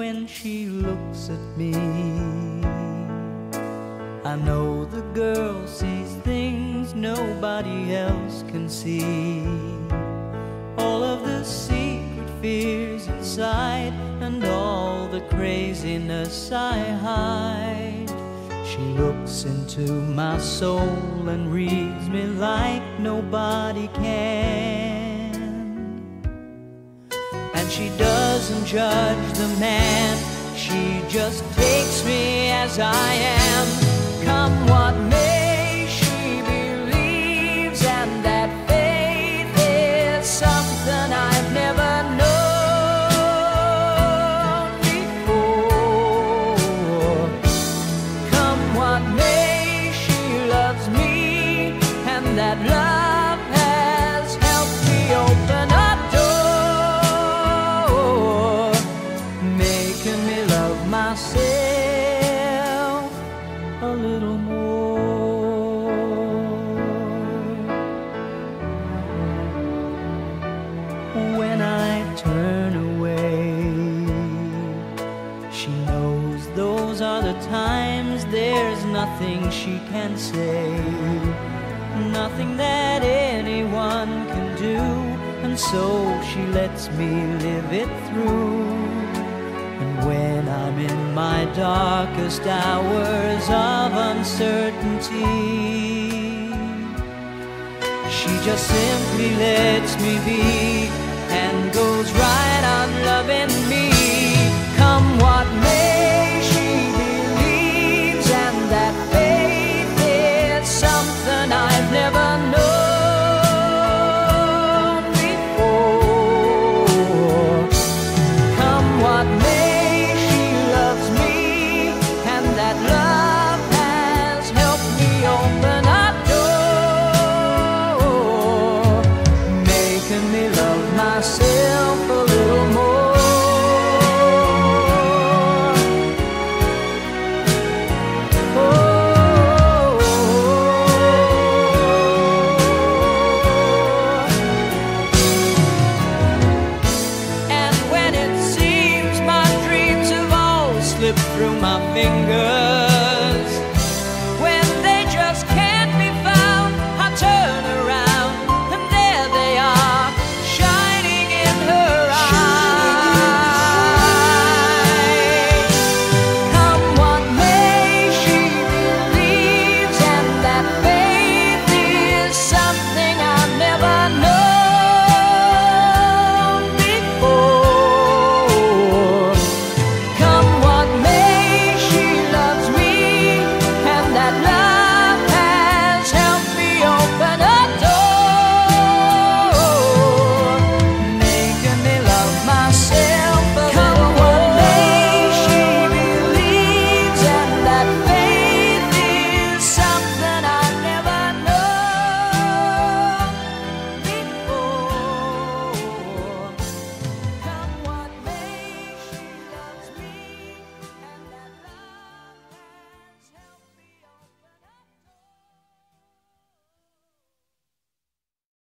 when she looks at me. I know the girl sees things nobody else can see. All of the secret fears inside and all the craziness I hide. She looks into my soul and reads me like nobody can. And she doesn't judge the man, she just takes me as I am. Come what may, she believes, and that faith is something I've never known before. Come what may, she loves me, and that love has helped me open a door, making me love myself a little more. When I turn away, she knows those are the times there's nothing she can say, nothing that anyone can do, and so she lets me live it through. And when I'm in my darkest hours of uncertainty, she just simply lets me be and goes right